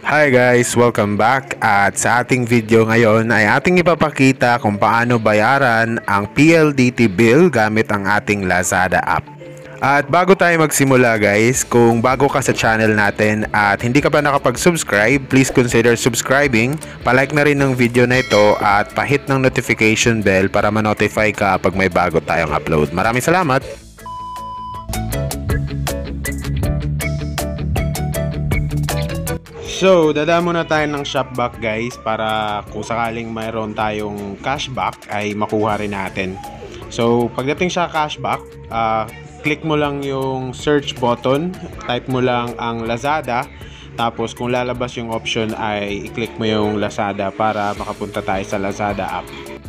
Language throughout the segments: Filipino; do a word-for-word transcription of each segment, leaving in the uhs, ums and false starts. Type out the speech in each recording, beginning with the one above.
Hi guys! Welcome back at sa ating video ngayon ay ating ipapakita kung paano bayaran ang P L D T bill gamit ang ating Lazada app. At bago tayo magsimula guys, kung bago ka sa channel natin at hindi ka pa nakapag-subscribe, please consider subscribing, palike na rin ng video na ito at pahit ng notification bell para ma-notify ka pag may bago tayong upload. Maraming salamat! So, dadaan muna tayo ng Shopback guys para kung sakaling mayroon tayong cashback ay makuha rin natin. So, pagdating sa cashback, uh, click mo lang yung search button, type mo lang ang Lazada, tapos kung lalabas yung option ay i-click mo yung Lazada para makapunta tayo sa Lazada app.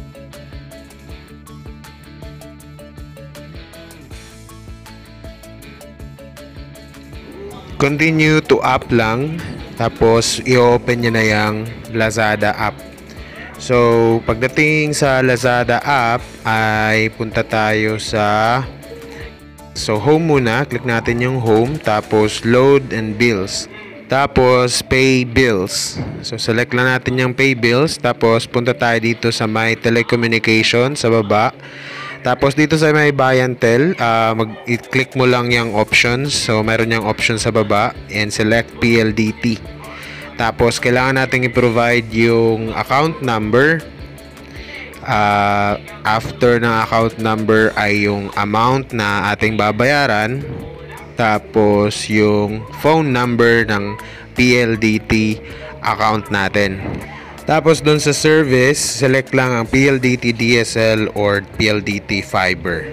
Continue to app lang. Tapos, i-open nyo na yung Lazada app. So, pagdating sa Lazada app, ay punta tayo sa... So, home muna. Click natin yung home. Tapos, load and bills. Tapos, pay bills. So, select lang natin yung pay bills. Tapos, punta tayo dito sa my telecommunication sa baba. Tapos dito sa may buy and tell, uh, mag-click mo lang yung options. So meron yung option sa baba and select P L D T. Tapos kailangan natin i-provide yung account number. Uh, after ng account number ay yung amount na ating babayaran. Tapos yung phone number ng P L D T account natin. Tapos doon sa service, select lang ang P L D T D S L or P L D T Fiber.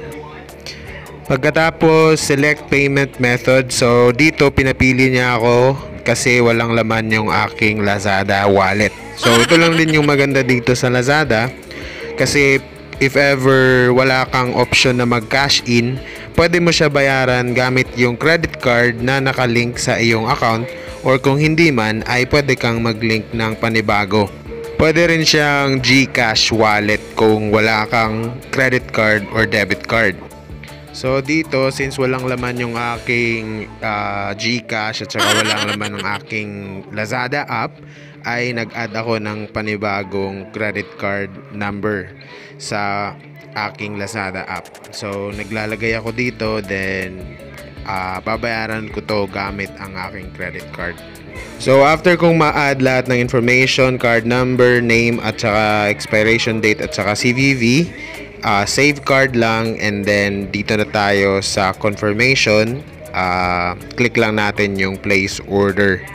Pagkatapos, select payment method. So dito pinapili niya ako kasi walang laman yung aking Lazada wallet. So ito lang din yung maganda dito sa Lazada kasi if ever wala kang option na mag-cash in, pwede mo siya bayaran gamit yung credit card na nakalink sa iyong account, or kung hindi man ay pwede kang mag-link ng panibago. Pwede rin siyang GCash wallet kung wala kang credit card or debit card. So dito, since walang laman yung aking uh, GCash at saka walang laman ng aking Lazada app, ay nag-add ako ng panibagong credit card number sa aking Lazada app. So naglalagay ako dito, then uh, babayaran ko to gamit ang aking credit card. So after kong ma-add lahat ng information, card number, name at saka expiration date at saka C V V, uh, save card lang, and then dito na tayo sa confirmation. Uh, click lang natin yung place order.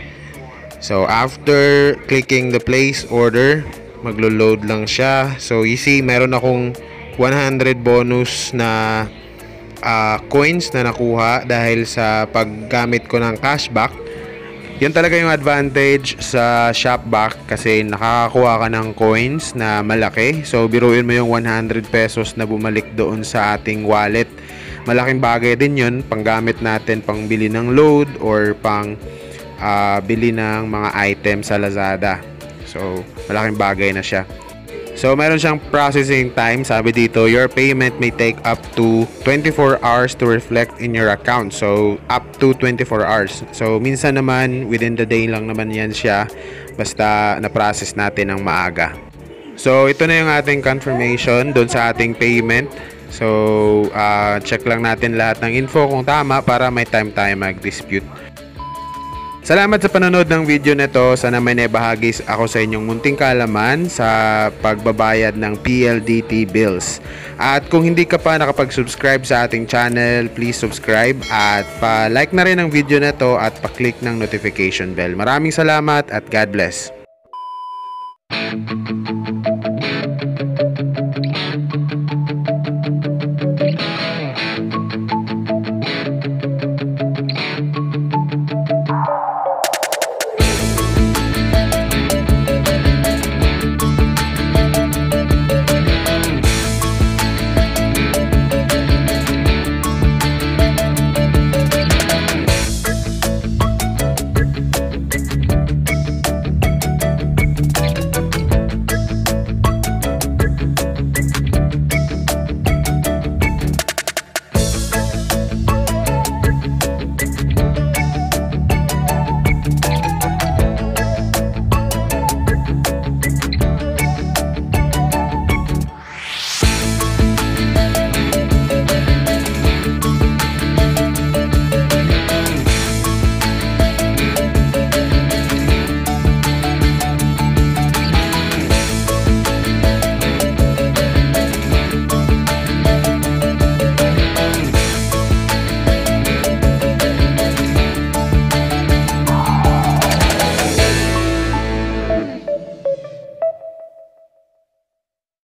So after clicking the place order, maglo-load lang siya. So you see, meron akong one hundred bonus na uh, coins na nakuha dahil sa paggamit ko ng cashback. Yan talaga yung advantage sa Shopback kasi nakakakuha ka ng coins na malaki. So biruin mo yung one hundred pesos na bumalik doon sa ating wallet. Malaking bagay din yun, panggamit natin pang bili ng load or pang uh, bili ng mga items sa Lazada. So malaking bagay na siya. So meron siyang processing time. Sabi dito, your payment may take up to twenty-four hours to reflect in your account. So up to twenty-four hours. So minsan naman within the day lang naman yan siya, basta na-process natin ng maaga. So ito na yung ating confirmation doon sa ating payment. So uh, check lang natin lahat ng info kung tama para may time tayo mag-dispute. Salamat sa panonood ng video nito. Sana may naibahagi ako sa inyong munting kaalaman sa pagbabayad ng P L D T bills. At kung hindi ka pa nakapag-subscribe sa ating channel, please subscribe at pa-like na rin ang video nito at pa-click ng notification bell. Maraming salamat at God bless.